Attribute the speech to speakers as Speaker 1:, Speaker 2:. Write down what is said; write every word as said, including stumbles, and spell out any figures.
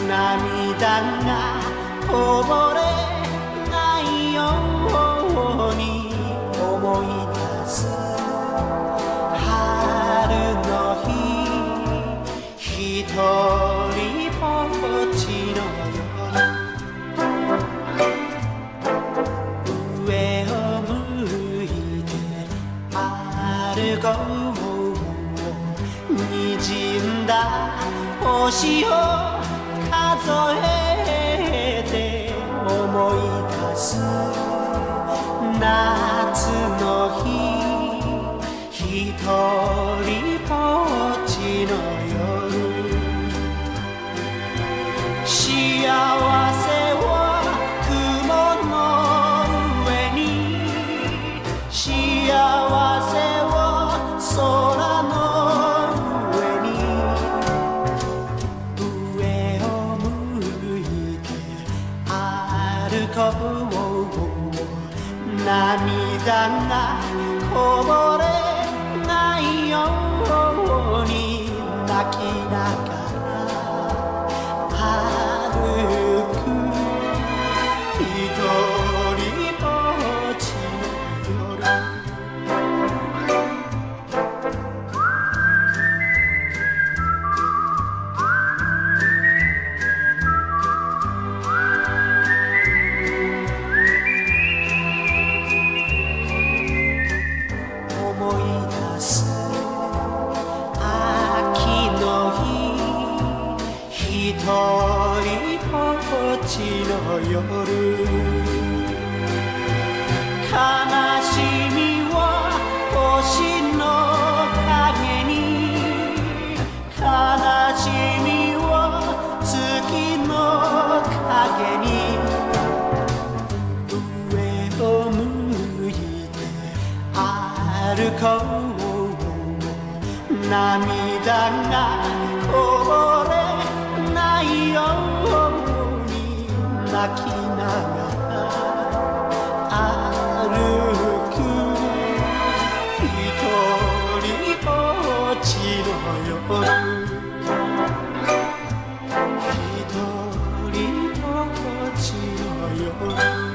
Speaker 1: 涙がこぼれないように思い出す春の日、ひとりぼっちの夜、上を向いて歩こう、にじんだ星を数えて思い出す夏の日、ひとりぼっちの夜、幸せは雲の上に、幸せは空の上に、上を向いて歩こう、涙がこぼれないように泣きながら歩く、ひとりぼっちの夜。思い出す秋の日、ひとりぼっちの夜、悲しみは星の影に、悲しみは月の影に、上を向いて歩こう、涙がこぼれないように泣きながら歩く、ひとりぼっちの夜、ひとりぼっちの夜。